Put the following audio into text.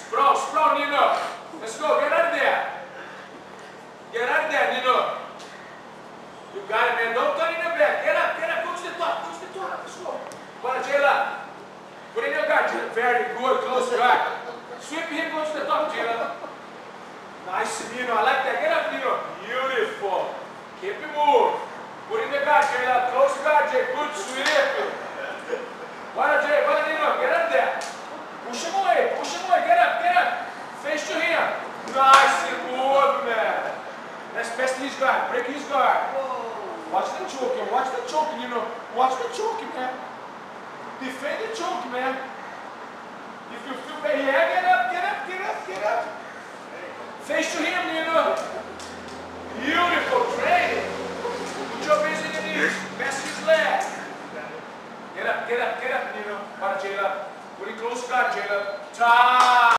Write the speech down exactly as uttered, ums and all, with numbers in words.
Sprawl, sprawl, Nino. Let's go. Get out of there. Get out of there, Nino. You got it, man. Don't turn in your back. Get up, get up. Go to the top. Go to the top. Let's go. Bora, Jayla. Put in your guard, Jayla. Very good. Close guard. Sweep him. Go to the top, Jayla. Nice, Nino. I like that. Get up, Nino. Beautiful. Keep it move. Put in the guard, Jayla. Close guard, Jay. Good sweep. Bora, Jay. Bora, Nino. Get up there. Push him away. Push him away. Get up, get up. Face to him. Nice, good, man. Let's best his guard. Break his guard. Watch the choking. Watch the choking, you know. Watch the choking, man. Defend the choke, man. If you feel bad, yeah, get up, get up, get up, get up. Face to him, you know. Beautiful training. Put your base in the knees. Best his leg. Get up, get up, get up, you know. Bora, Jayla. Put it close guard, Jayla. Try.